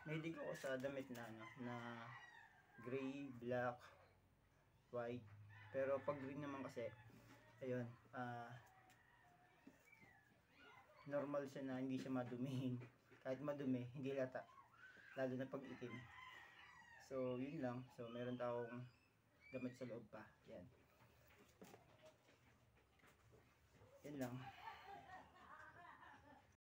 Mahilig ako sa damit na ano, na gray, black, white. Pero pag green naman kasi, ayun, normal siya na hindi siya madumihin. Kahit madumi, hindi lata. Lalo na pag itim. So, yun lang. So, meron akong damit sa loob pa. Yan. Yan lang.